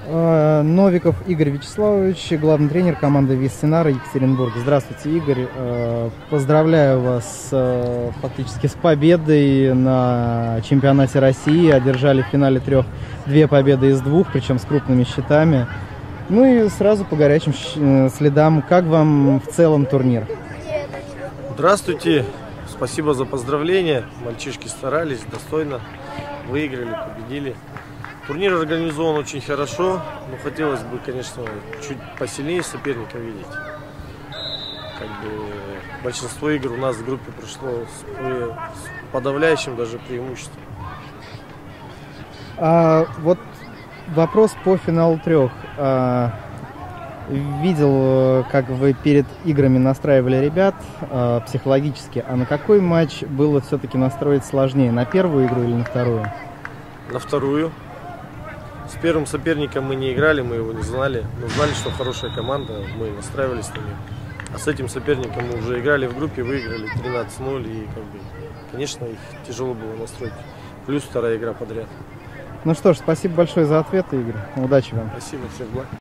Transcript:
Новиков Игорь Вячеславович, главный тренер команды ВИС Синара Екатеринбург. Здравствуйте, Игорь. Поздравляю вас фактически с победой на чемпионате России. Одержали в финале две победы из двух, причем с крупными счетами. Ну и сразу по горячим следам, как вам в целом турнир? Здравствуйте, спасибо за поздравления. Мальчишки старались, достойно выиграли, победили. Турнир организован очень хорошо, но хотелось бы, конечно, чуть посильнее соперника видеть. Большинство игр у нас в группе прошло с подавляющим даже преимуществом. Вот вопрос по финалу трех. Видел, как вы перед играми настраивали ребят психологически. А на какой матч было все-таки настроить сложнее? На первую игру или на вторую? На вторую. С первым соперником мы не играли, мы его не знали. Но знали, что хорошая команда, мы настраивались на нее. А с этим соперником мы уже играли в группе, выиграли 13-0. И, конечно, их тяжело было настроить. Плюс вторая игра подряд. Ну что ж, спасибо большое за ответы, Игорь. Удачи вам. Спасибо, всех благ.